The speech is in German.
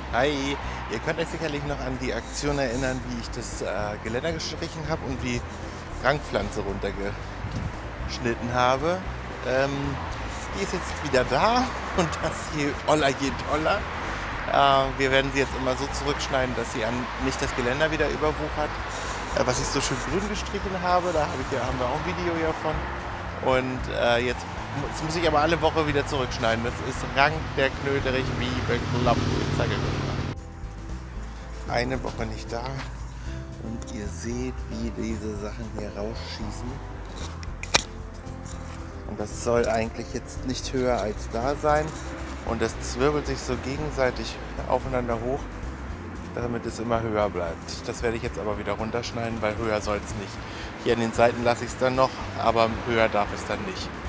Hi, ihr könnt euch sicherlich noch an die Aktion erinnern, wie ich das Geländer gestrichen habe und die Rangpflanze runtergeschnitten habe. Ähm, Die ist jetzt wieder da und das hier Oller je toller. Wir werden sie jetzt immer so zurückschneiden, dass sie nicht das Geländer wieder überwuchert. Was ich so schön grün gestrichen habe, da haben wir auch ein Video hier von. Und jetzt muss ich aber alle Woche wieder zurückschneiden. Das ist Rang der Knöterich wie bekloppt. Ich zeige euch das mal. Eine Woche nicht da und ihr seht, wie diese Sachen hier rausschießen. Und das soll eigentlich jetzt nicht höher als da sein. Und das zwirbelt sich so gegenseitig aufeinander hoch, damit es immer höher bleibt. Das werde ich jetzt aber wieder runterschneiden, weil höher soll es nicht. Hier an den Seiten lasse ich es dann noch, aber höher darf es dann nicht.